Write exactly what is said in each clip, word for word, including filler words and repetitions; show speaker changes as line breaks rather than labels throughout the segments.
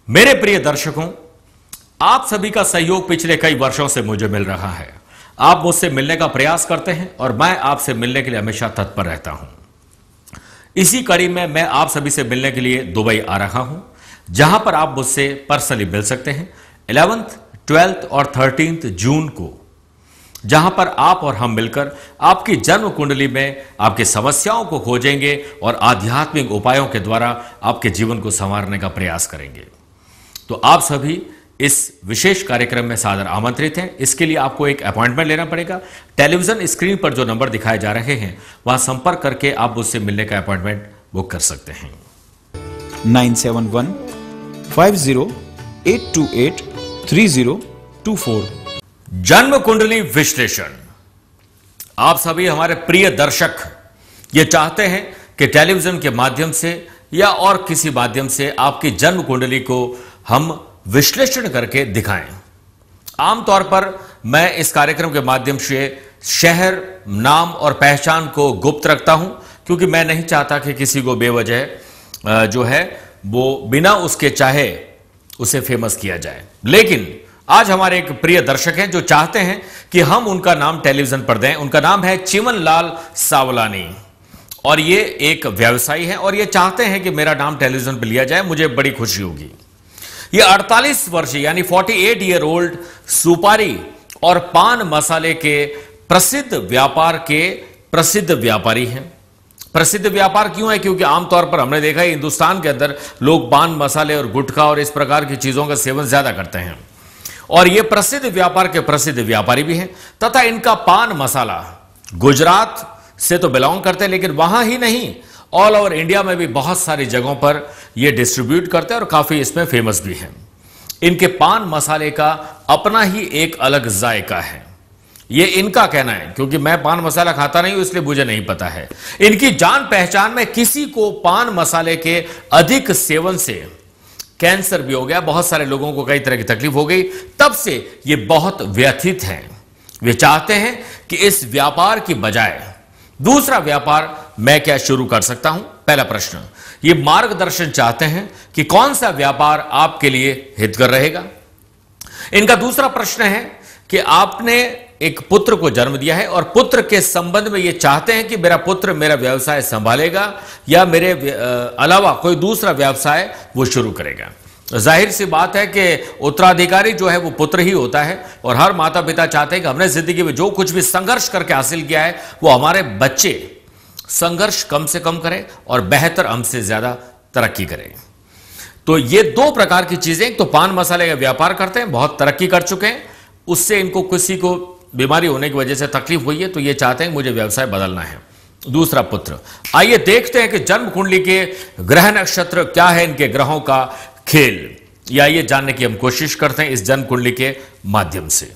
मेरे प्रिय दर्शकों, आप सभी का सहयोग पिछले कई वर्षों से मुझे मिल रहा है। आप मुझसे मिलने का प्रयास करते हैं और मैं आपसे मिलने के लिए हमेशा तत्पर रहता हूं। इसी कड़ी में मैं आप सभी से मिलने के लिए दुबई आ रहा हूं, जहां पर आप मुझसे पर्सनली मिल सकते हैं इलेवेंथ, ट्वेल्थ और थर्टींथ जून को, जहां पर आप और हम मिलकर आपकी जन्म कुंडली में आपकी समस्याओं को खोजेंगे और आध्यात्मिक उपायों के द्वारा आपके जीवन को संवारने का प्रयास करेंगे। तो आप सभी इस विशेष कार्यक्रम में सादर आमंत्रित हैं। इसके लिए आपको एक अपॉइंटमेंट लेना पड़ेगा। टेलीविजन स्क्रीन पर जो नंबर दिखाए जा रहे हैं वहां संपर्क करके आप मुझसे मिलने का अपॉइंटमेंट बुक कर सकते हैं।
Nine seven one five zero eight two eight three zero two four.
जन्म कुंडली विश्लेषण। आप सभी हमारे प्रिय दर्शक ये चाहते हैं कि टेलीविजन के माध्यम से या और किसी माध्यम से आपकी जन्म कुंडली को हम विश्लेषण करके दिखाएं। आमतौर पर मैं इस कार्यक्रम के माध्यम से शहर, नाम और पहचान को गुप्त रखता हूं, क्योंकि मैं नहीं चाहता कि किसी को बेवजह जो है वो बिना उसके चाहे उसे फेमस किया जाए। लेकिन आज हमारे एक प्रिय दर्शक हैं जो चाहते हैं कि हम उनका नाम टेलीविजन पर दें। उनका नाम है चिमन लाल सावलानी और ये एक व्यवसायी है और ये चाहते हैं कि मेरा नाम टेलीविजन पर लिया जाए। मुझे बड़ी खुशी होगी। ये अड़तालीस वर्ष यानी अड़तालीस ईयर ओल्ड सुपारी और पान मसाले के प्रसिद्ध व्यापार के प्रसिद्ध व्यापारी हैं। प्रसिद्ध व्यापार क्यों है? क्योंकि आमतौर पर हमने देखा है हिंदुस्तान के अंदर लोग पान मसाले और गुटखा और इस प्रकार की चीजों का सेवन ज्यादा करते हैं और ये प्रसिद्ध व्यापार के प्रसिद्ध व्यापारी भी हैं। तथा इनका पान मसाला गुजरात से तो बिलोंग करते हैं, लेकिन वहां ही नहीं, ऑल ओवर इंडिया में भी बहुत सारी जगहों पर ये डिस्ट्रीब्यूट करते हैं और काफी इसमें फेमस भी हैं। इनके पान मसाले का अपना ही एक अलग जायका है, ये इनका कहना है, क्योंकि मैं पान मसाला खाता नहीं हूं इसलिए मुझे नहीं पता है। इनकी जान पहचान में किसी को पान मसाले के अधिक सेवन से कैंसर भी हो गया, बहुत सारे लोगों को कई तरह की तकलीफ हो गई, तब से ये बहुत व्यथित हैं। वे चाहते हैं कि इस व्यापार की बजाय दूसरा व्यापार मैं क्या शुरू कर सकता हूं। पहला प्रश्न, ये मार्गदर्शन चाहते हैं कि कौन सा व्यापार आपके लिए हितकर रहेगा। इनका दूसरा प्रश्न है कि आपने एक पुत्र को जन्म दिया है और पुत्र के संबंध में ये चाहते हैं कि मेरा पुत्र मेरा व्यवसाय संभालेगा या मेरे अलावा कोई दूसरा व्यवसाय वो शुरू करेगा। जाहिर सी बात है कि उत्तराधिकारी जो है वो पुत्र ही होता है और हर माता पिता चाहते हैं कि हमने जिंदगी में जो कुछ भी संघर्ष करके हासिल किया है वो हमारे बच्चे संघर्ष कम से कम करें और बेहतर हमसे ज्यादा तरक्की करें। तो ये दो प्रकार की चीजें, तो पान मसाले का व्यापार करते हैं, बहुत तरक्की कर चुके हैं, उससे इनको किसी को बीमारी होने की वजह से तकलीफ हुई है तो ये चाहते हैं मुझे व्यवसाय बदलना है। दूसरा पुत्र। आइए देखते हैं कि जन्म कुंडली के ग्रह नक्षत्र क्या है, इनके ग्रहों का खेल, या ये जानने की हम कोशिश करते हैं इस जन्म कुंडली के माध्यम से।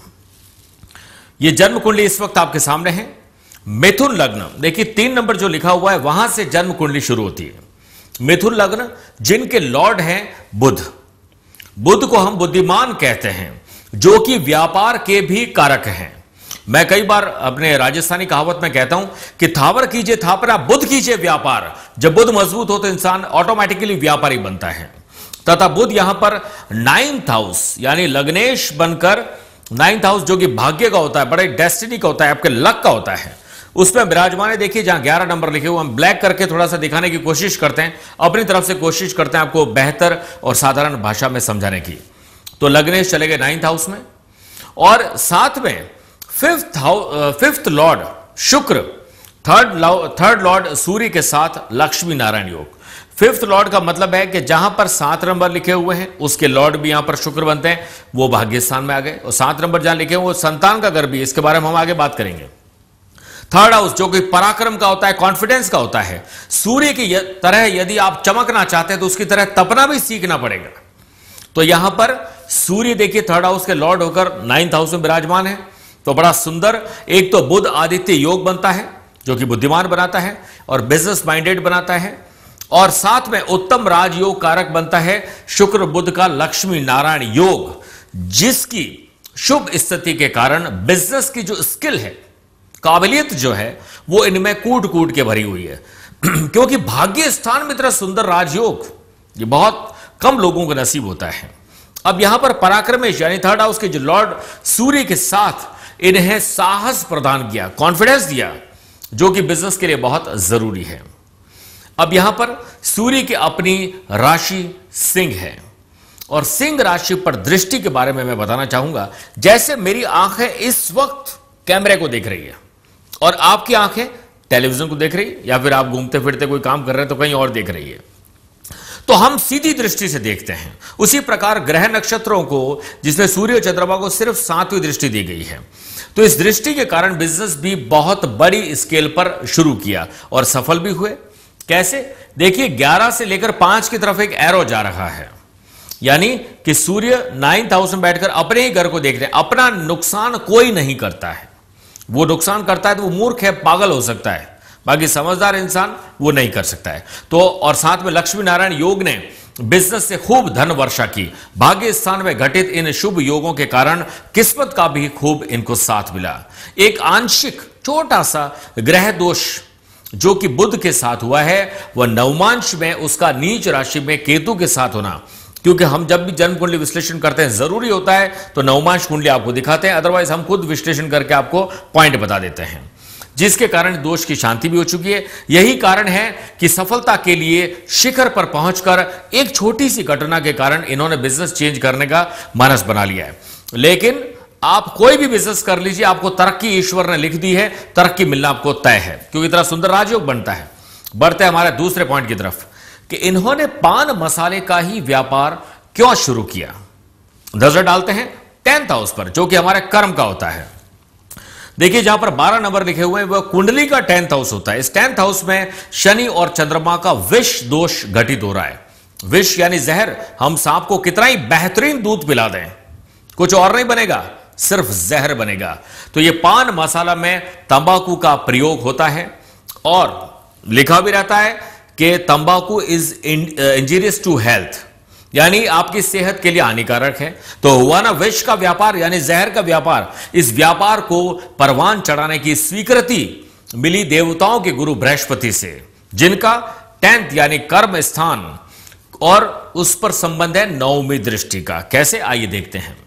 ये जन्म कुंडली इस वक्त आपके सामने है। मिथुन लग्न, देखिए तीन नंबर जो लिखा हुआ है वहां से जन्म कुंडली शुरू होती है। मिथुन लग्न जिनके लॉर्ड हैं बुध। बुध को हम बुद्धिमान कहते हैं, जो कि व्यापार के भी कारक हैं। मैं कई बार अपने राजस्थानी कहावत में कहता हूं कि थावर कीजिए थापरा, बुध कीजिए व्यापार। जब बुध मजबूत हो तो इंसान ऑटोमेटिकली व्यापारी बनता है। तथा बुध यहां पर नाइन्थ हाउस यानी लग्नेश बनकर, नाइन्थ हाउस जो कि भाग्य का होता है, बड़े डेस्टिनी का होता है, आपके लक का होता है, उसमें विराजमान है। देखिए जहां ग्यारह नंबर लिखे हुए, हम ब्लैक करके थोड़ा सा दिखाने की कोशिश करते हैं, अपनी तरफ से कोशिश करते हैं आपको बेहतर और साधारण भाषा में समझाने की। तो लग्नेश चले गए नाइन्थ हाउस में और साथ में फिफ्थ हाउस, फिफ्थ लॉर्ड शुक्र, थर्ड थर्ड लॉर्ड सूर्य के साथ लक्ष्मी नारायण योग। फिफ्थ लॉर्ड का मतलब है कि जहां पर सात नंबर लिखे हुए हैं उसके लॉर्ड भी यहां पर शुक्र बनते हैं, वो भाग्य स्थान में आ गए। और सात नंबर जहां लिखे हुए वो संतान का घर भी, इसके बारे में हम आगे बात करेंगे। थर्ड हाउस जो कि पराक्रम का होता है, कॉन्फिडेंस का होता है। सूर्य की तरह यदि आप चमकना चाहते हैं तो उसकी तरह तपना भी सीखना पड़ेगा। तो यहां पर सूर्य देखिए थर्ड हाउस के लॉर्ड होकर नाइन्थ हाउस में विराजमान है, तो बड़ा सुंदर। एक तो बुध आदित्य योग बनता है जो कि बुद्धिमान बनाता है और बिजनेस माइंडेड बनाता है, और साथ में उत्तम राजयोग कारक बनता है शुक्र बुध का लक्ष्मी नारायण योग, जिसकी शुभ स्थिति के कारण बिजनेस की जो स्किल है, काबिलियत जो है, वो इनमें कूट कूट के भरी हुई है। क्योंकि भाग्य स्थान में इतना सुंदर राजयोग, ये बहुत कम लोगों को नसीब होता है। अब यहां पर पराक्रमेश यानी थर्ड हाउस के जो लॉर्ड सूर्य के साथ इन्हें साहस प्रदान किया, कॉन्फिडेंस दिया, जो कि बिजनेस के लिए बहुत जरूरी है। अब यहां पर सूर्य की अपनी राशि सिंह है और सिंह राशि पर दृष्टि के बारे में मैं बताना चाहूंगा। जैसे मेरी आंखें इस वक्त कैमरे को देख रही है और आपकी आंखें टेलीविजन को देख रही है, या फिर आप घूमते फिरते कोई काम कर रहे हैं तो कहीं और देख रही है, तो हम सीधी दृष्टि से देखते हैं। उसी प्रकार ग्रह नक्षत्रों को, जिसमें सूर्य और चंद्रमा को सिर्फ सातवीं दृष्टि दी गई है, तो इस दृष्टि के कारण बिजनेस भी बहुत बड़ी स्केल पर शुरू किया और सफल भी हुए। कैसे? देखिए, ग्यारह से लेकर पांच की तरफ एक एरो जा रहा है, यानी कि सूर्य नाइन्थ हाउस में बैठकर अपने ही घर को देख रहे हैं। अपना नुकसान कोई नहीं करता है, वो नुकसान करता है तो वो मूर्ख है, पागल हो सकता है, बाकी समझदार इंसान वो नहीं कर सकता है। तो और साथ में लक्ष्मी नारायण योग ने बिजनेस से खूब धन वर्षा की। भाग्य स्थान में घटित इन शुभ योगों के कारण किस्मत का भी खूब इनको साथ मिला। एक आंशिक छोटा सा ग्रह दोष जो कि बुध के साथ हुआ है, वह नवमांश में उसका नीच राशि में केतु के साथ होना, क्योंकि हम जब भी जन्म कुंडली विश्लेषण करते हैं, जरूरी होता है तो नवमांश कुंडली आपको दिखाते हैं, अदरवाइज हम खुद विश्लेषण करके आपको पॉइंट बता देते हैं, जिसके कारण दोष की शांति भी हो चुकी है। यही कारण है कि सफलता के लिए शिखर पर पहुंचकर एक छोटी सी घटना के कारण इन्होंने बिजनेस चेंज करने का मानस बना लिया है। लेकिन आप कोई भी बिजनेस कर लीजिए, आपको तरक्की ईश्वर ने लिख दी है, तरक्की मिलना आपको तय है, क्योंकि इतना सुंदर राजयोग बनता है। बढ़ते हैं हमारे दूसरे पॉइंट की तरफ कि इन्होंने पान मसाले का ही व्यापार क्यों शुरू किया। नजर डालते हैं टेंथ हाउस पर, जो कि हमारे कर्म का होता है। देखिए, जहां पर बारह नंबर लिखे हुए हैं वह कुंडली का टेंथ हाउस होता है। इस टेंथ हाउस में शनि और चंद्रमा का विष दोष घटित हो रहा है। विष यानी जहर। हम सांप को कितना ही बेहतरीन दूध पिला दें, कुछ और नहीं बनेगा, सिर्फ जहर बनेगा। तो यह पान मसाला में तंबाकू का प्रयोग होता है और लिखा भी रहता है कि तंबाकू इज इंजीरियस टू हेल्थ, यानी आपकी सेहत के लिए हानिकारक है। तो हुआ ना विष का व्यापार यानी जहर का व्यापार। इस व्यापार को परवान चढ़ाने की स्वीकृति मिली देवताओं के गुरु बृहस्पति से, जिनका टेंथ यानी कर्म स्थान और उस पर संबंध है नौवीं दृष्टि का। कैसे, आइए देखते हैं।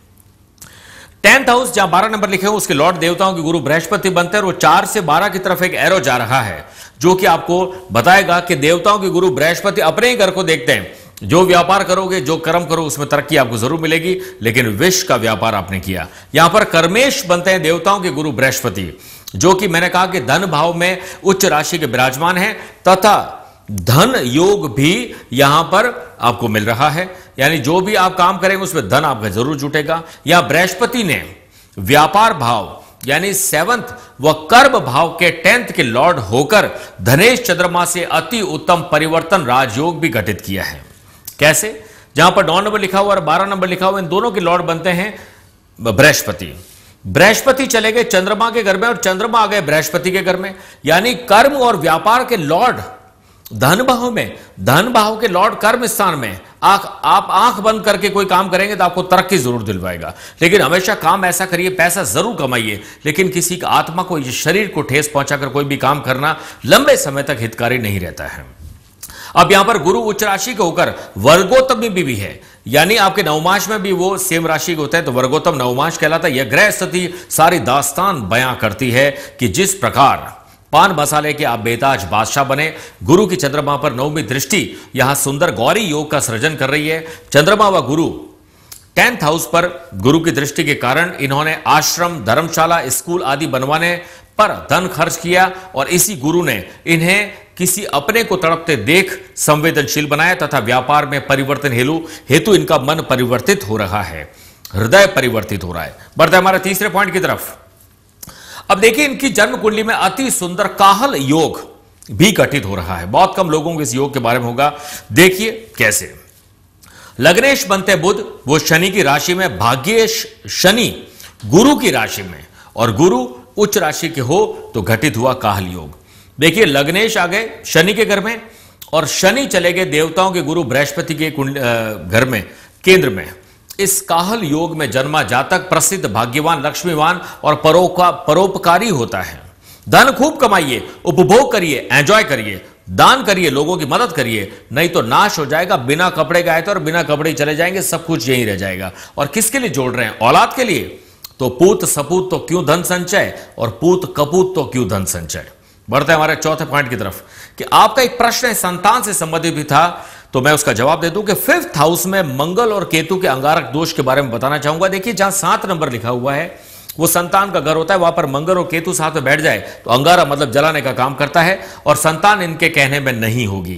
टेंथ हाउस जहां बारह नंबर लिखे हो, उसके लॉर्ड देवताओं के गुरु बृहस्पति बनते हैं और वो चार से बारह की तरफ एक एरो जा रहा है, जो कि आपको बताएगा कि देवताओं के गुरु बृहस्पति अपने ही घर को देखते हैं। जो व्यापार करोगे, जो कर्म करो, उसमें तरक्की आपको जरूर मिलेगी, लेकिन विष का व्यापार आपने किया। यहां पर कर्मेश बनते हैं देवताओं के गुरु बृहस्पति, जो कि मैंने कहा कि धन भाव में उच्च राशि के विराजमान है, तथा धन योग भी यहां पर आपको मिल रहा है। यानी जो भी आप काम करेंगे उसमें धन आपका जरूर जुटेगा। यहां बृहस्पति ने व्यापार भाव यानी सेवंथ व कर्म भाव के टेंथ के लॉर्ड होकर धनेश चंद्रमा से अति उत्तम परिवर्तन राजयोग भी घटित किया है। कैसे? जहां पर नौ नंबर लिखा हुआ और बारह नंबर लिखा हुआ, इन दोनों के लॉर्ड बनते हैं बृहस्पति। बृहस्पति चले गए चंद्रमा के घर में और चंद्रमा आ गए बृहस्पति के घर में, यानी कर्म और व्यापार के लॉर्ड धन भाव में, धन भाव के लॉर्ड कर्म स्थान में। आंख आप आंख बंद करके कोई काम करेंगे तो आपको तरक्की जरूर दिलवाएगा, लेकिन हमेशा काम ऐसा करिए, पैसा जरूर कमाइए, लेकिन किसी का आत्मा को, शरीर को ठेस पहुंचाकर कोई भी काम करना लंबे समय तक हितकारी नहीं रहता है। अब यहां पर गुरु उच्च राशि के होकर वर्गोत्तम भी, भी है, यानी आपके नवमांश में भी वो सेम राशि के होते हैं, तो वर्गोत्तम नवमांश कहलाता है। यह ग्रह स्थिति सारी दास्तान बयां करती है कि जिस प्रकार पान मसाले के आप बेताज बादशाह बने। गुरु की चंद्रमा पर नौवीं दृष्टि यहां सुंदर गौरी योग का सृजन कर रही है। चंद्रमा व गुरु टेंथ हाउस पर गुरु की दृष्टि के कारण इन्होंने आश्रम, धर्मशाला, स्कूल आदि बनवाने पर धन खर्च किया और इसी गुरु ने इन्हें किसी अपने को तड़पते देख संवेदनशील बनाया तथा व्यापार में परिवर्तन हेतु हेतु इनका मन परिवर्तित हो रहा है, हृदय परिवर्तित हो रहा है। बढ़ते हमारे तीसरे पॉइंट की तरफ। अब देखिए, इनकी जन्म कुंडली में अति सुंदर काहल योग भी घटित हो रहा है। बहुत कम लोगों को इस योग के बारे में होगा। देखिए कैसे। लग्नेश बनते बुध, वो शनि की राशि में, भाग्येश शनि गुरु की राशि में, और गुरु उच्च राशि के हो तो घटित हुआ काहल योग। देखिए, लग्नेश आ गए शनि के घर में और शनि चले गए देवताओं के गुरु बृहस्पति के घर में, केंद्र में। इस काहल योग में जन्मा जातक प्रसिद्ध, भाग्यवान, लक्ष्मीवान और परोका परोपकारी होता है। धन खूब कमाइए, उपभोग करिए, एंजॉय करिए, दान करिए, लोगों की मदद करिए, नहीं तो नाश हो जाएगा। बिना कपड़े गए थे और बिना कपड़े चले जाएंगे, सब कुछ यहीं रह जाएगा। और किसके लिए जोड़ रहे हैं? औलाद के लिए। तो पूत सपूत तो क्यों धन संचय, और पूत कपूत तो क्यों धन संचय। बढ़ते हैं हमारे चौथे पॉइंट की तरफ कि आपका एक प्रश्न है संतान से संबंधित भी था, तो मैं उसका जवाब दे दूं कि फिफ्थ हाउस में मंगल और केतु के अंगारक दोष के बारे में बताना चाहूंगा। देखिए, जहां सात नंबर लिखा हुआ है वो संतान का घर होता है, वहां पर मंगल और केतु साथ में बैठ जाए तो अंगारा मतलब जलाने का काम करता है, और संतान इनके कहने में नहीं होगी,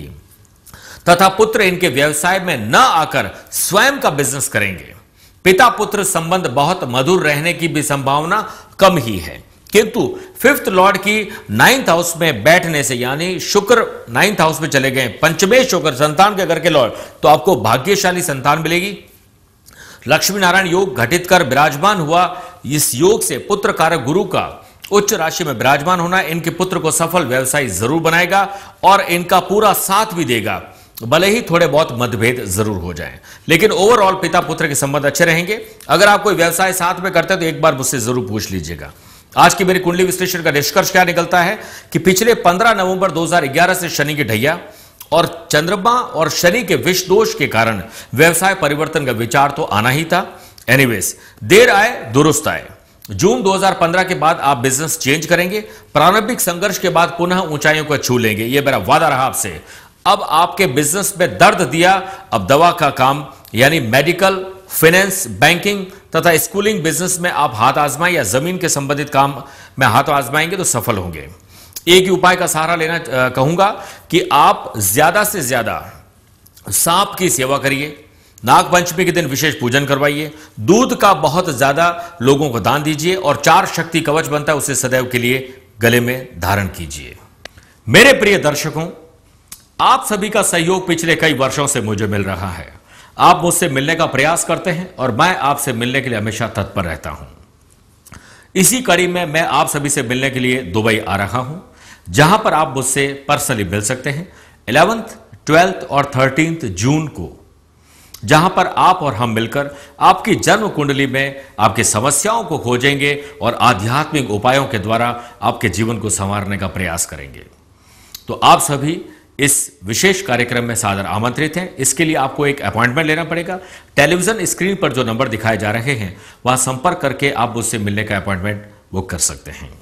तथा पुत्र इनके व्यवसाय में न आकर स्वयं का बिजनेस करेंगे। पिता पुत्र संबंध बहुत मधुर रहने की भी संभावना कम ही है, किंतु फिफ्थ लॉर्ड की नाइन्थ हाउस में बैठने से, यानी शुक्र नाइन्थ हाउस में चले गए, पंचमेश होकर संतान के घर के लॉर्ड, तो आपको भाग्यशाली संतान मिलेगी। लक्ष्मी नारायण योग घटित कर विराजमान हुआ। इस योग से पुत्र कारक गुरु का उच्च राशि में विराजमान होना इनके पुत्र को सफल व्यवसायी जरूर बनाएगा और इनका पूरा साथ भी देगा, भले ही थोड़े बहुत मतभेद जरूर हो जाएं, लेकिन ओवरऑल पिता पुत्र के संबंध अच्छे रहेंगे। अगर आप कोई व्यवसाय साथ में करते हैं तो एक बार मुझसे जरूर पूछ लीजिएगा। आज की मेरी कुंडली विश्लेषण का निष्कर्ष क्या निकलता है कि पिछले पंद्रह नवंबर दो हज़ार ग्यारह से शनि की ढैया और चंद्रमा और शनि के विष दोष के कारण व्यवसाय परिवर्तन का विचार तो आना ही था। एनीवेज, देर आए दुरुस्त आए। जून दो हज़ार पंद्रह के बाद आप बिजनेस चेंज करेंगे, प्रारंभिक संघर्ष के बाद पुनः ऊंचाइयों को छू लेंगे, यह मेरा वादा रहा आपसे। अब आपके बिजनेस में दर्द दिया, अब दवा का काम, यानी मेडिकल, फाइनेंस, बैंकिंग तथा स्कूलिंग बिजनेस में आप हाथ आजमाएं या जमीन के संबंधित काम में हाथ आजमाएंगे तो सफल होंगे। एक ही उपाय का सहारा लेना कहूंगा कि आप ज्यादा से ज्यादा सांप की सेवा करिए, नाग पंचमी के दिन विशेष पूजन करवाइए, दूध का बहुत ज्यादा लोगों को दान दीजिए और चार शक्ति कवच बनता है उसे सदैव के लिए गले में धारण कीजिए। मेरे प्रिय दर्शकों, आप सभी का सहयोग पिछले कई वर्षों से मुझे मिल रहा है। आप मुझसे मिलने का प्रयास करते हैं और मैं आपसे मिलने के लिए हमेशा तत्पर रहता हूं। इसी कड़ी में मैं आप सभी से मिलने के लिए दुबई आ रहा हूं, जहां पर आप मुझसे पर्सनली मिल सकते हैं इलेवेंथ, ट्वेल्थ और थर्टींथ जून को, जहां पर आप और हम मिलकर आपकी जन्म कुंडली में आपकी समस्याओं को खोजेंगे और आध्यात्मिक उपायों के द्वारा आपके जीवन को संवारने का प्रयास करेंगे। तो आप सभी इस विशेष कार्यक्रम में सादर आमंत्रित हैं। इसके लिए आपको एक अपॉइंटमेंट लेना पड़ेगा। टेलीविजन स्क्रीन पर जो नंबर दिखाए जा रहे हैं वहां संपर्क करके आप मुझसे मिलने का अपॉइंटमेंट बुक कर सकते हैं।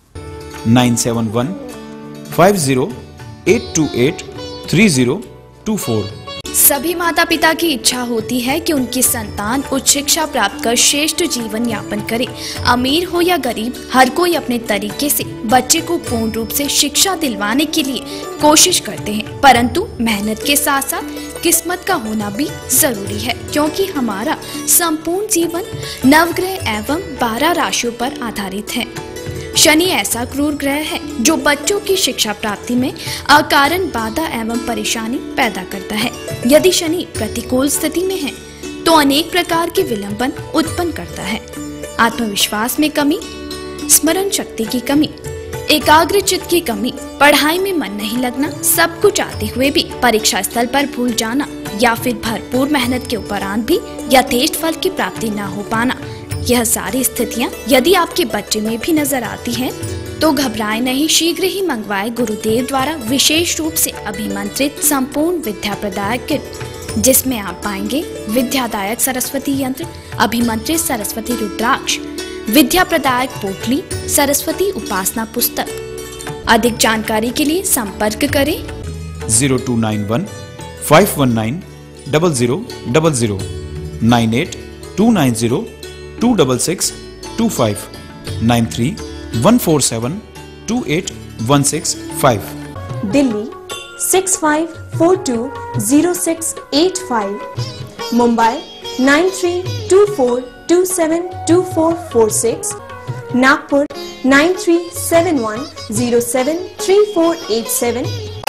Nine seven one five zero eight two eight three zero two four.
सभी माता पिता की इच्छा होती है कि उनकी संतान उच्च शिक्षा प्राप्त कर श्रेष्ठ जीवन यापन करे। अमीर हो या गरीब, हर कोई अपने तरीके से बच्चे को पूर्ण रूप से शिक्षा दिलवाने के लिए कोशिश करते हैं, परंतु मेहनत के साथ साथ किस्मत का होना भी जरूरी है, क्योंकि हमारा संपूर्ण जीवन नवग्रह एवं बारह राशियों पर आधारित है। शनि ऐसा क्रूर ग्रह है जो बच्चों की शिक्षा प्राप्ति में अकारण बाधा एवं परेशानी पैदा करता है। यदि शनि प्रतिकूल स्थिति में है तो अनेक प्रकार के विलंबन उत्पन्न करता है। आत्मविश्वास में कमी, स्मरण शक्ति की कमी, एकाग्र चित्त की कमी, पढ़ाई में मन नहीं लगना, सब कुछ आते हुए भी परीक्षा स्थल पर भूल जाना या फिर भरपूर मेहनत के उपरांत भी यथेष्ट फल की प्राप्ति न हो पाना, यह सारी स्थितियां यदि आपके बच्चे में भी नजर आती हैं तो घबराए नहीं, शीघ्र ही मंगवाए गुरुदेव द्वारा विशेष रूप से अभिमंत्रित संपूर्ण विद्या प्रदायक किट, जिसमें आप पाएंगे विद्यादायक सरस्वती यंत्र, अभिमंत्रित सरस्वती रुद्राक्ष, विद्या प्रदायक पोटली, सरस्वती उपासना पुस्तक। अधिक जानकारी के लिए संपर्क करें
zero two nine one five one nine double zero double zero nine eight two nine zero two double six two five nine three one four seven two eight one six five.
Delhi six five four two zero six eight five, Mumbai nine three two four two seven two four four six, Nagpur nine three seven one zero seven three four eight seven.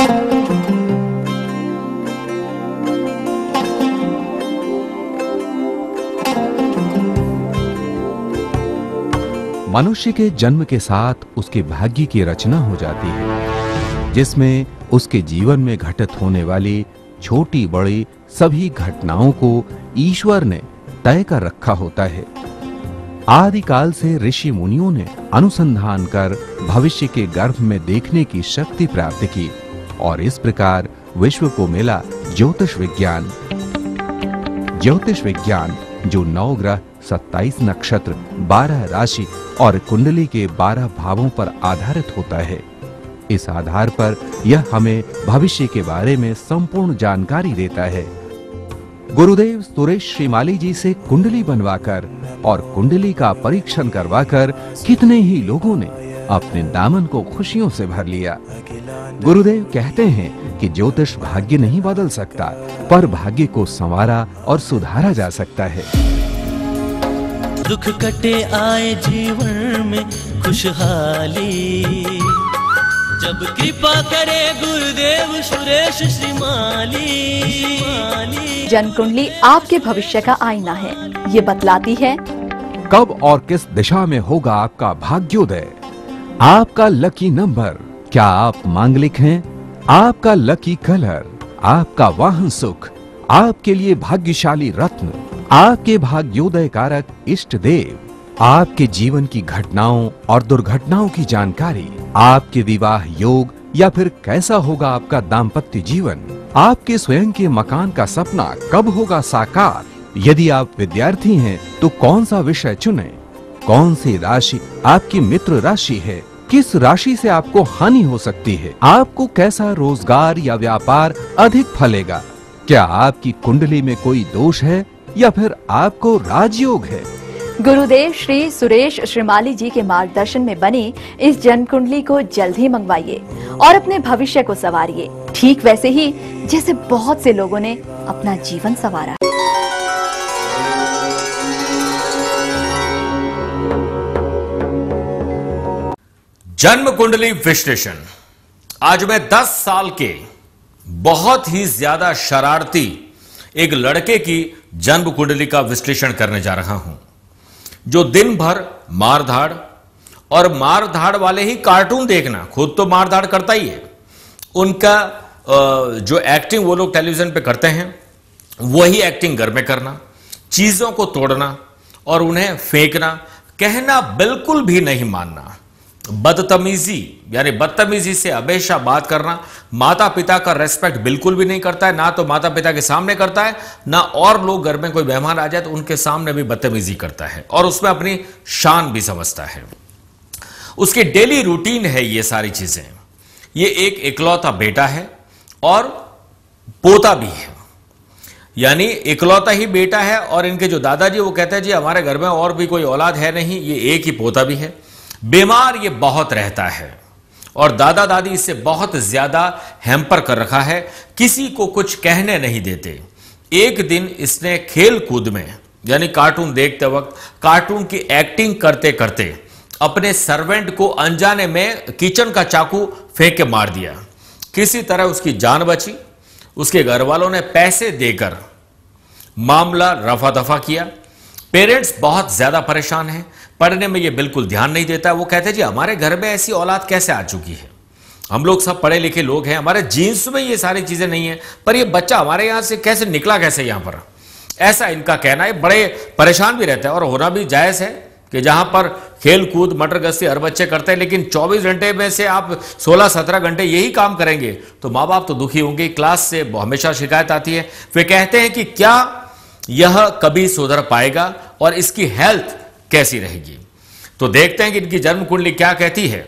मनुष्य के जन्म के साथ उसके भाग्य की रचना हो जाती है, जिसमें उसके जीवन में घटित होने वाली छोटी बड़ी सभी घटनाओं को ईश्वर ने तय कर रखा होता है। आदिकाल से ऋषि मुनियों ने अनुसंधान कर भविष्य के गर्भ में देखने की शक्ति प्राप्त की और इस प्रकार विश्व को मिला ज्योतिष विज्ञान। ज्योतिष विज्ञान जो नौ ग्रह, सत्ताईस नक्षत्र, बारह राशि और कुंडली के बारह भावों पर आधारित होता है। इस आधार पर यह हमें भविष्य के बारे में संपूर्ण जानकारी देता है। गुरुदेव सुरेश श्रीमाली जी से कुंडली बनवाकर और कुंडली का परीक्षण करवाकर कितने ही लोगों ने अपने दामन को खुशियों से भर लिया। गुरुदेव कहते हैं कि ज्योतिष भाग्य नहीं बदल सकता, पर भाग्य को संवारा और सुधारा जा सकता है।
दुख कटे आए जीवन में खुशहाली, जब कृपा करे गुरुदेव सुरेश श्रीमाली।
जन्म कुंडली आपके भविष्य का आईना है। ये बतलाती है
कब और किस दिशा में होगा आपका भाग्योदय, आपका लकी नंबर, क्या आप मांगलिक हैं, आपका लकी कलर, आपका वाहन सुख, आपके लिए भाग्यशाली रत्न, आपके भाग्योदय कारक इष्ट देव, आपके जीवन की घटनाओं और दुर्घटनाओं की जानकारी, आपके विवाह योग या फिर कैसा होगा आपका दाम्पत्य जीवन, आपके स्वयं के मकान का सपना कब होगा साकार, यदि आप विद्यार्थी हैं तो कौन सा विषय चुनें, कौन सी राशि आपकी मित्र राशि है, किस राशि से आपको हानि हो सकती है, आपको कैसा रोजगार या व्यापार अधिक फलेगा, क्या आपकी कुंडली में कोई दोष है या फिर आपको राजयोग है।
गुरुदेव श्री सुरेश श्रीमाली जी के मार्गदर्शन में बनी इस जन्म कुंडली को जल्द ही मंगवाइए और अपने भविष्य को संवारिए, ठीक वैसे ही जैसे बहुत से लोगों ने अपना जीवन संवारा।
जन्म कुंडली विश्लेषण। आज मैं दस साल के बहुत ही ज्यादा शरारती एक लड़के की जन्म कुंडली का विश्लेषण करने जा रहा हूं, जो दिन भर मारधाड़ और मारधाड़ वाले ही कार्टून देखना, खुद तो मारधाड़ करता ही है, उनका जो एक्टिंग वो लोग टेलीविजन पे करते हैं वही एक्टिंग घर में करना, चीजों को तोड़ना और उन्हें फेंकना, कहना बिल्कुल भी नहीं मानना, बदतमीजी यानी बदतमीजी से हमेशा बात करना, माता पिता का रेस्पेक्ट बिल्कुल भी नहीं करता है, ना तो माता पिता के सामने करता है, ना और लोग घर में कोई मेहमान आ जाए तो उनके सामने भी बदतमीजी करता है और उसमें अपनी शान भी समझता है। उसकी डेली रूटीन है ये सारी चीजें। ये एक इकलौता बेटा है और पोता भी है, यानी इकलौता ही बेटा है और इनके जो दादाजी वो कहते हैं जी हमारे घर में और भी कोई औलाद है नहीं, ये एक ही पोता भी है। बीमार ये बहुत रहता है और दादा दादी इससे बहुत ज्यादा हैम्पर कर रखा है, किसी को कुछ कहने नहीं देते। एक दिन इसने खेल कूद में यानी कार्टून देखते वक्त कार्टून की एक्टिंग करते करते अपने सर्वेंट को अनजाने में किचन का चाकू फेंक के मार दिया। किसी तरह उसकी जान बची। उसके घर वालों ने पैसे देकर मामला रफा दफा किया। पेरेंट्स बहुत ज्यादा परेशान हैं, पढ़ने में ये बिल्कुल ध्यान नहीं देता। वो कहते हैं जी हमारे घर में ऐसी औलाद कैसे आ चुकी है, हम लोग सब पढ़े लिखे लोग हैं, हमारे जीन्स में ये सारी चीजें नहीं है, पर ये बच्चा हमारे यहां से कैसे निकला, कैसे यहां पर, ऐसा इनका कहना है। बड़े परेशान भी रहते हैं और होना भी जायज है कि जहां पर खेल कूद मटर गश्ती हर बच्चे करते हैं, लेकिन चौबीस घंटे में से आप सोलह सत्रह घंटे यही काम करेंगे तो माँ बाप तो दुखी होंगे। क्लास से हमेशा शिकायत आती है। वे कहते हैं कि क्या यह कभी सुधर पाएगा और इसकी हेल्थ कैसी रहेगी। तो देखते हैं कि इनकी जन्म कुंडली क्या कहती है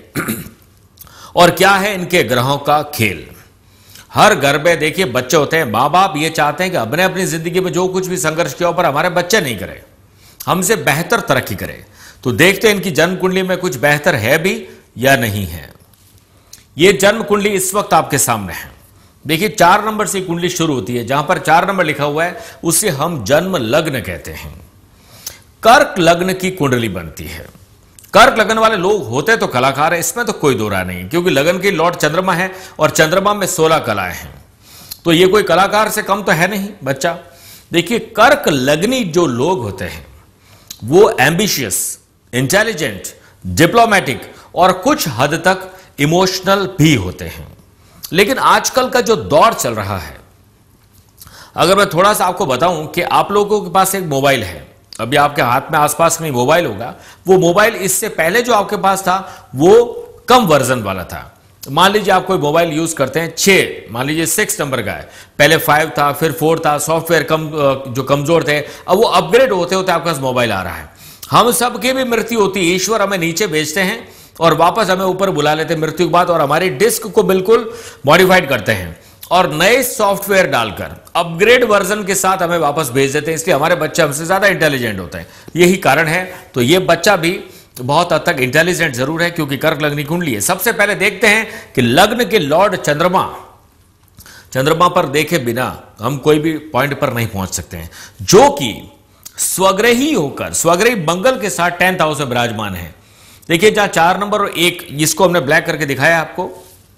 और क्या है इनके ग्रहों का खेल। हर घर में देखिए बच्चे होते हैं, माँ बाप ये चाहते हैं कि हमने अपनी जिंदगी में जो कुछ भी संघर्ष किया पर हमारे बच्चे नहीं करे, हमसे बेहतर तरक्की करे। तो देखते हैं इनकी जन्म कुंडली में कुछ बेहतर है भी या नहीं है। ये जन्म कुंडली इस वक्त आपके सामने है। देखिए चार नंबर से कुंडली शुरू होती है, जहां पर चार नंबर लिखा हुआ है उसे हम जन्म लग्न कहते हैं। कर्क लग्न की कुंडली बनती है। कर्क लग्न वाले लोग होते तो कलाकार है, इसमें तो कोई दो राय नहीं, क्योंकि लगन की लॉर्ड चंद्रमा है और चंद्रमा में सोलह कलाएं हैं, तो ये कोई कलाकार से कम तो है नहीं बच्चा। देखिए कर्क लग्नी जो लोग होते हैं वो एम्बिशियस, इंटेलिजेंट, डिप्लोमेटिक और कुछ हद तक इमोशनल भी होते हैं। लेकिन आजकल का जो दौर चल रहा है, अगर मैं थोड़ा सा आपको बताऊं कि आप लोगों के पास एक मोबाइल है, अभी आपके हाथ में आसपास में मोबाइल होगा, वो मोबाइल इससे पहले जो आपके पास था वो कम वर्जन वाला था। मान लीजिए आप कोई मोबाइल यूज करते हैं, छह, मान लीजिए सिक्स नंबर का है, पहले फाइव था, फिर फोर था, सॉफ्टवेयर कम जो कमजोर थे, अब वो अपग्रेड होते होते आपके पास मोबाइल आ रहा है। हम सबकी भी मृत्यु होती है, ईश्वर हमें नीचे भेजते हैं और वापस हमें ऊपर बुला लेते हैं मृत्यु के बाद, और हमारी डिस्क को बिल्कुल मॉडिफाइड करते हैं और नए सॉफ्टवेयर डालकर अपग्रेड वर्जन के साथ हमें वापस भेज देते हैं। इसलिए हमारे बच्चे हमसे ज्यादा इंटेलिजेंट होते हैं, यही कारण है। तो ये बच्चा भी बहुत हद तक इंटेलिजेंट जरूर है क्योंकि कर्क लग्न कुंडली है। सबसे पहले देखते हैं कि लग्न के लॉर्ड चंद्रमा, चंद्रमा पर देखे बिना हम कोई भी पॉइंट पर नहीं पहुंच सकते हैं, जो कि स्वग्रही होकर स्वग्रही मंगल के साथ टेंथ हाउस में विराजमान है। देखिए जहां चार नंबर और एक, जिसको हमने ब्लैक करके दिखाया आपको,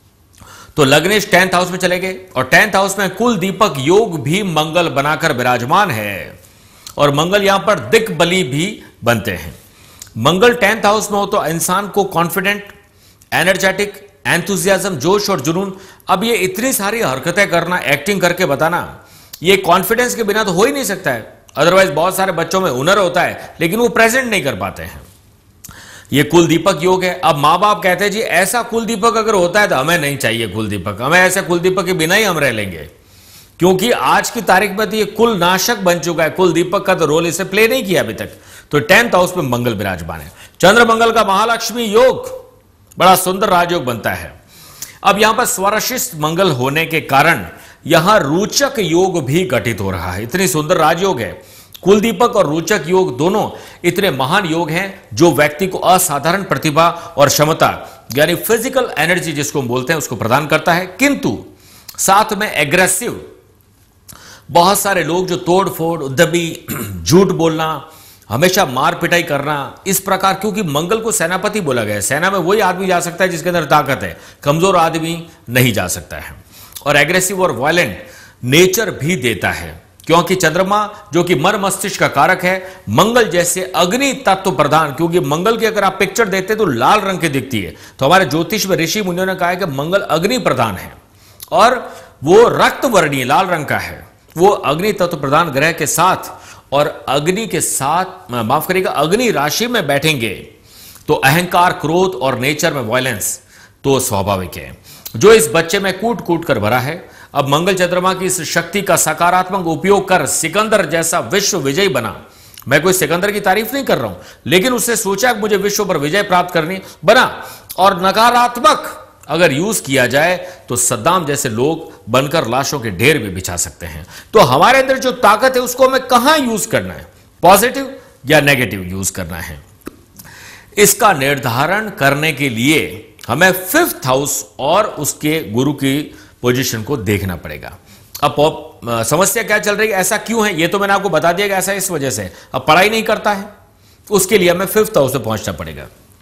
तो लग्नेश टेंथ हाउस में चले गए और टेंथ हाउस में कुल दीपक योग भी मंगल बनाकर विराजमान है और मंगल यहां पर दिक्बली भी बनते हैं। मंगल टेंथ हाउस में हो तो इंसान को कॉन्फिडेंट, एनर्जेटिक, एंथुजियाज्म, जोश और जुनून। अब ये इतनी सारी हरकतें करना, एक्टिंग करके बताना, ये कॉन्फिडेंस के बिना तो हो ही नहीं सकता है। अदरवाइज बहुत सारे बच्चों में हुनर होता है लेकिन वो प्रेजेंट नहीं कर पाते हैं। ये कुल दीपक योग है। अब माँ बाप कहते हैं जी ऐसा कुल दीपक अगर होता है तो हमें नहीं चाहिए कुल दीपक, हमें ऐसे कुल दीपक के बिना ही हम रह लेंगे, क्योंकि आज की तारीख में तो ये कुल नाशक बन चुका है। कुल दीपक का तो रोल इसे प्ले नहीं किया अभी तक। तो टेंथ हाउस में मंगल विराजमान है। चंद्र मंगल का महालक्ष्मी योग बड़ा सुंदर राजयोग बनता है। अब यहां पर स्वरशिष्ट मंगल होने के कारण यहां रोचक योग भी गठित हो रहा है। इतनी सुंदर राजयोग है। कुल दीपक और रोचक योग दोनों इतने महान योग हैं जो व्यक्ति को असाधारण प्रतिभा और क्षमता, यानी फिजिकल एनर्जी जिसको हम बोलते हैं, उसको प्रदान करता है, किंतु साथ में एग्रेसिव, बहुत सारे लोग जो तोड़ फोड़, उद्यमी, झूठ बोलना, हमेशा मार पिटाई करना, इस प्रकार, क्योंकि मंगल को सेनापति बोला गया है। सेना में वही आदमी जा सकता है जिसके अंदर ताकत है, कमजोर आदमी नहीं जा सकता है। और एग्रेसिव और वायलेंट नेचर भी देता है, क्योंकि चंद्रमा जो कि मन मस्तिष्क का कारक है, मंगल जैसे अग्नि तत्व प्रधान, क्योंकि मंगल की अगर आप पिक्चर देखते तो लाल रंग की दिखती है। तो हमारे ज्योतिष में ऋषि मुनियों ने कहा है कि मंगल अग्नि प्रधान है और वो रक्त वर्णीय लाल रंग का है। वो अग्नि तत्व प्रधान ग्रह के साथ और अग्नि के साथ, माफ करिएगा, अग्नि राशि में बैठेंगे तो अहंकार, क्रोध और नेचर में वायलेंस तो स्वाभाविक है, जो इस बच्चे में कूट कूट कर भरा है। अब मंगल चंद्रमा की इस शक्ति का सकारात्मक उपयोग कर सिकंदर जैसा विश्व विजयी बना। मैं कोई सिकंदर की तारीफ नहीं कर रहा हूं, लेकिन उसने सोचा कि मुझे विश्व पर विजय प्राप्त करनी, बना। और नकारात्मक अगर यूज किया जाए तो सद्दाम जैसे लोग बनकर लाशों के ढेर भी बिछा सकते हैं। तो हमारे अंदर जो ताकत है उसको हमें कहां यूज करना है, पॉजिटिव या नेगेटिव यूज करना है, इसका निर्धारण करने के लिए हमें फिफ्थ हाउस और उसके गुरु की पोजीशन को देखना पड़ेगा। अब समस्या क्या चल रही है, ऐसा क्यों है, ये तो मैंने आपको बता दिया कि ऐसा इस वजह से। अब पढ़ाई नहीं करता है, उसके लिए हमें फिफ्थ हाउस में पहुंचना पड़ेगा।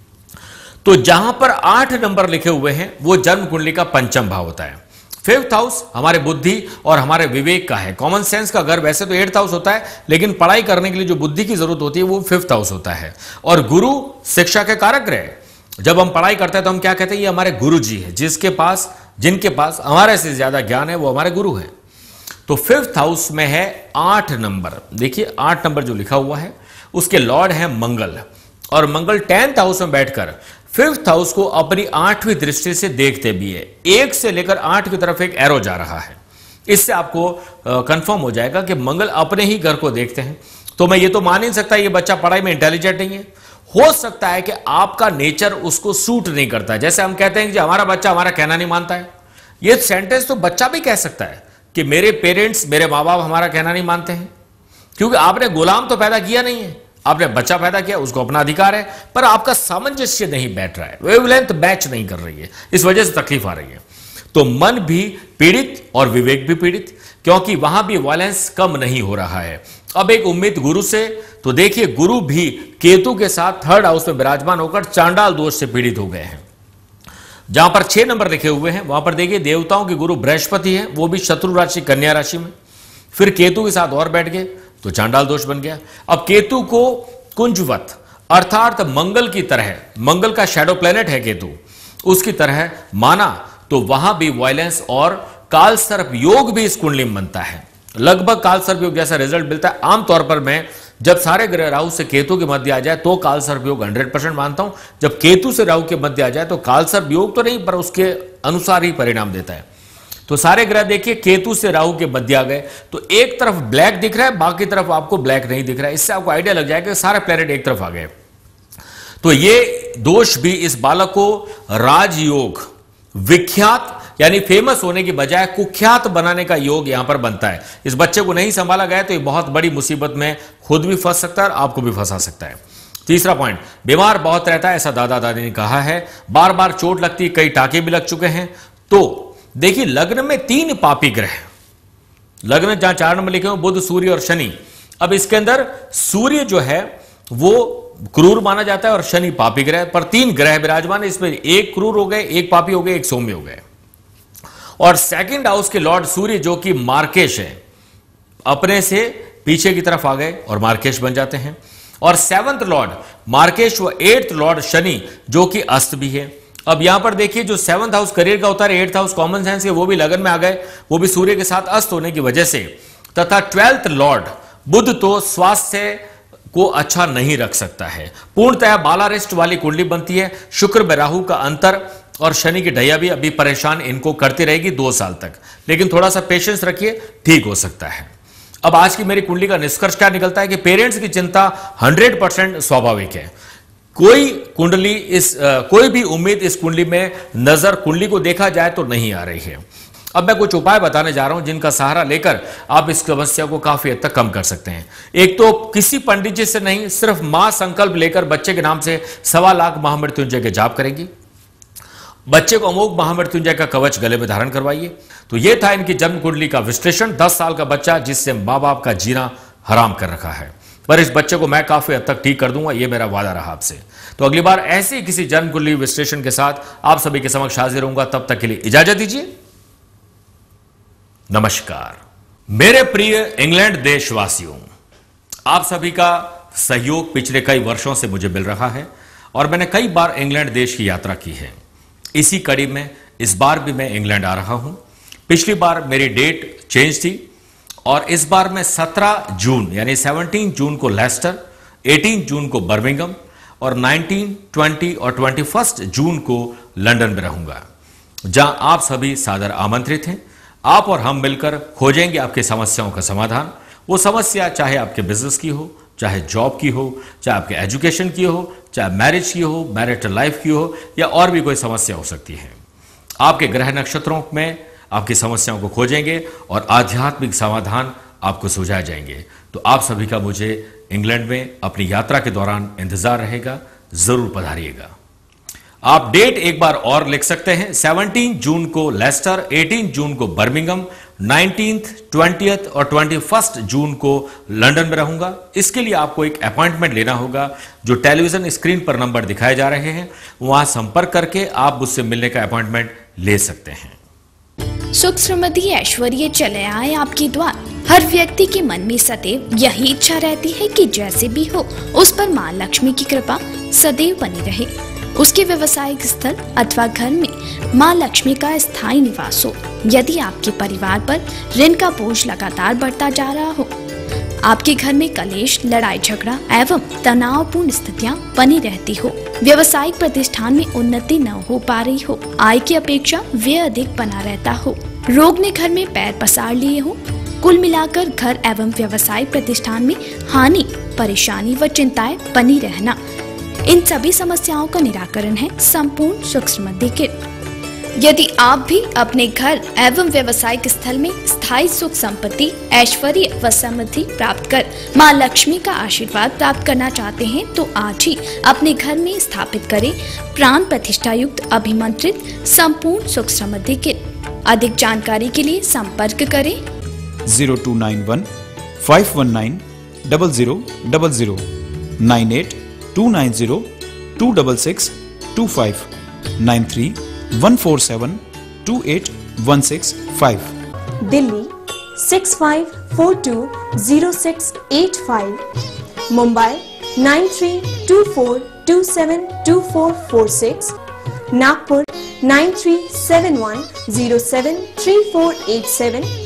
तो जहां पर आठ नंबर लिखे हुए हैं वो जन्म कुंडली का पंचम भाव होता है। फिफ्थ हाउस हमारे बुद्धि और हमारे विवेक का है, कॉमन सेंस का घर। वैसे तो एट्थ हाउस होता है, लेकिन पढ़ाई करने के लिए जो बुद्धि की जरूरत होती है वो फिफ्थ हाउस होता है। और गुरु शिक्षा के कारक ग्रह। जब हम पढ़ाई करते हैं तो हम क्या कहते हैं, ये हमारे गुरु जी है, जिसके पास जिनके पास हमारे से ज्यादा ज्ञान है वो हमारे गुरु है। तो फिफ्थ हाउस में है आठ नंबर। देखिए आठ नंबर जो लिखा हुआ है उसके लॉर्ड है मंगल, और मंगल टेंथ हाउस में बैठकर फिफ्थ हाउस को अपनी आठवीं दृष्टि से देखते भी है। एक से लेकर आठ की तरफ एक एरो जा रहा है। इससे आपको कंफर्म हो जाएगा कि मंगल अपने ही घर को देखते हैं। तो मैं ये तो मान नहीं सकता ये बच्चा पढ़ाई में इंटेलिजेंट नहीं है। हो सकता है कि आपका नेचर उसको सूट नहीं करता है। जैसे हम कहते हैं कि हमारा बच्चा हमारा कहना नहीं मानता है, ये सेंटेंस तो बच्चा भी कह सकता है कि मेरे पेरेंट्स, मेरे माँ बाप हमारा कहना नहीं मानते हैं, क्योंकि आपने गुलाम तो पैदा किया नहीं है, आपने बच्चा पैदा किया, उसको अपना अधिकार है, पर आपका सामंजस्य नहीं बैठ रहा है, वेवलेंथ मैच नहीं कर रही है, इस वजह से तकलीफ आ रही है। तो मन भी पीड़ित और विवेक भी पीड़ित, क्योंकि वहां भी वायलेंस कम नहीं हो रहा है। अब एक उम्मीद गुरु से, तो देखिए गुरु भी केतु के साथ थर्ड हाउस में विराजमान होकर चांडाल दोष से पीड़ित हो गए हैं। जहां पर छह नंबर लिखे हुए हैं वहां पर देखिए देवताओं के गुरु बृहस्पति है, वो भी शत्रु राशि कन्या राशि में, फिर केतु के साथ और बैठ गए तो चांडाल दोष बन गया। अब केतु को कुंजवत अर्थात मंगल की तरह, मंगल का शैडो प्लेनेट है केतु, उसकी तरह माना तो वहां भी वायलेंस और काल सर्प योग भी इस कुंडली में बनता है। लगभग काल सर्प योग जैसा रिजल्ट मिलता है। आमतौर पर मैं जब सारे ग्रह राहु से केतु के मध्य आ जाए तो कालसर्प योग हंड्रेड परसेंट मानता हूं। जब केतु से राहु के मध्य आ जाए तो कालसर्प योग तो नहीं, पर उसके अनुसार ही परिणाम देता है। तो सारे ग्रह देखिए केतु से राहु के मध्य आ गए तो एक तरफ ब्लैक दिख रहा है, बाकी तरफ आपको ब्लैक नहीं दिख रहा है। इससे आपको आइडिया लग जाएगा कि सारे प्लैनेट एक तरफ आ गए। तो ये दोष भी इस बालक को राजयोग, विख्यात यानी फेमस होने की बजाय कुख्यात बनाने का योग यहां पर बनता है। इस बच्चे को नहीं संभाला गया तो ये बहुत बड़ी मुसीबत में खुद भी फंस सकता है और आपको भी फंसा सकता है। तीसरा पॉइंट, बीमार बहुत रहता है, ऐसा दादा दादी ने कहा है। बार बार चोट लगती है, कई टाके भी लग चुके हैं। तो देखिए लग्न में तीन पापी ग्रह, लग्न जहां चार नंबर लिखे हो बुध, सूर्य और शनि। अब इसके अंदर सूर्य जो है वो क्रूर माना जाता है और शनि पापी ग्रह, पर तीन ग्रह विराजमान है। इसमें एक क्रूर हो गए, एक पापी हो गए, एक सौम्य हो गए। और सेकंड हाउस के लॉर्ड सूर्य जो कि मार्केश है, अपने से पीछे की तरफ आ गए और मार्केश बन जाते हैं। और सेवंथ लॉर्ड मार्केश व एट्थ लॉर्ड शनि जो कि अस्त भी है। अब यहां पर देखिए जो सेवंथ हाउस करियर का होता है, एट्थ हाउस कॉमन सेंस के, वो भी लगन में आ गए, वो भी सूर्य के साथ अस्त होने की वजह से। तथा ट्वेल्थ लॉर्ड बुध तो स्वास्थ्य को अच्छा नहीं रख सकता है। पूर्णतः बालारिष्ट वाली कुंडली बनती है। शुक्र में राहु का अंतर और शनि की ढैया भी अभी परेशान इनको करती रहेगी दो साल तक, लेकिन थोड़ा सा पेशेंस रखिए, ठीक हो सकता है। अब आज की मेरी कुंडली का निष्कर्ष क्या निकलता है कि पेरेंट्स की चिंता हंड्रेड परसेंट स्वाभाविक है। कोई कुंडली इस आ, कोई भी उम्मीद इस कुंडली में नजर कुंडली को देखा जाए तो नहीं आ रही है। अब मैं कुछ उपाय बताने जा रहा हूं जिनका सहारा लेकर आप इस समस्या को काफी हद तक कम कर सकते हैं। एक तो किसी पंडित जी से नहीं, सिर्फ मां संकल्प लेकर बच्चे के नाम से सवा लाख महामृत्युंजय के जाप करेंगी। बच्चे को अमोघ महामृत्युंजय का कवच गले में धारण करवाइए। तो यह था इनकी जन्म कुंडली का विश्लेषण। दस साल का बच्चा जिससे मां बाप का जीना हराम कर रखा है, पर इस बच्चे को मैं काफी हद तक ठीक कर दूंगा, यह मेरा वादा रहा आपसे। तो अगली बार ऐसे किसी जन्म कुंडली विश्लेषण के साथ आप सभी के समक्ष हाजिर होऊंगा। तब तक के लिए इजाजत दीजिए, नमस्कार। मेरे प्रिय इंग्लैंड देशवासियों, आप सभी का सहयोग पिछले कई वर्षों से मुझे मिल रहा है और मैंने कई बार इंग्लैंड देश की यात्रा की है। इसी कड़ी में इस बार भी मैं इंग्लैंड आ रहा हूं। पिछली बार मेरी डेट चेंज थी और इस बार मैं सत्रह जून यानी सत्रह जून को लेस्टर, अठारह जून को बर्मिंघम और उन्नीस, बीस और इक्कीस जून को लंदन में रहूंगा, जहां आप सभी सादर आमंत्रित हैं। आप और हम मिलकर खोजेंगे आपकी समस्याओं का समाधान। वो समस्या चाहे आपके बिजनेस की हो, चाहे जॉब की हो, चाहे आपके एजुकेशन की हो, चाहे मैरिज की हो, मैरिटल लाइफ की हो, या और भी कोई समस्या हो सकती है। आपके ग्रह नक्षत्रों में आपकी समस्याओं को खोजेंगे और आध्यात्मिक समाधान आपको सुझाए जाएंगे। तो आप सभी का मुझे इंग्लैंड में अपनी यात्रा के दौरान इंतजार रहेगा, जरूर पधारिएगा। आप डेट एक बार और लिख सकते हैं, सत्रह जून को लेस्टर, अठारह जून को बर्मिंघम, उन्नीस, बीस और इक्कीस जून को लंदन में रहूंगा। इसके लिए आपको एक अपॉइंटमेंट लेना होगा। जो टेलीविजन स्क्रीन पर नंबर दिखाए जा रहे हैं वहां संपर्क करके आप मुझसे मिलने का अपॉइंटमेंट ले सकते हैं।
सुख समृद्धि ऐश्वर्य चले आए आपके द्वार। हर व्यक्ति के मन में सदैव यही इच्छा रहती है कि जैसे भी हो उस पर मां लक्ष्मी की कृपा सदैव बनी रहे। उसके व्यवसायिक स्थल अथवा घर में मां लक्ष्मी का स्थायी निवास हो। यदि आपके परिवार पर ऋण का बोझ लगातार बढ़ता जा रहा हो, आपके घर में कलेश, लड़ाई झगड़ा एवं तनावपूर्ण स्थितियां बनी रहती हो, व्यवसायिक प्रतिष्ठान में उन्नति न हो पा रही हो, आय की अपेक्षा व्यय अधिक बना रहता हो, रोग ने घर में पैर पसार लिए हो, कुल मिलाकर घर एवं व्यवसायिक प्रतिष्ठान में हानि, परेशानी व चिंताएं बनी रहना, इन सभी समस्याओं का निराकरण है संपूर्ण सुख समृद्धि किट। यदि आप भी अपने घर एवं व्यवसायिक स्थल में स्थायी सुख संपत्ति, ऐश्वर्य व समृद्धि प्राप्त कर मां लक्ष्मी का आशीर्वाद प्राप्त करना चाहते हैं तो आज ही अपने घर में स्थापित करें प्राण प्रतिष्ठा युक्त अभिमंत्रित संपूर्ण सुख समृद्धि किट। अधिक जानकारी के लिए संपर्क करें
zero two nine one five one nine double zero double zero nine eight two nine zero two double six two five nine three one four seven two eight one six five.
Delhi six five four two zero six eight five, Mumbai nine three two four two seven two four four six, Nagpur nine three seven one zero seven three four eight seven,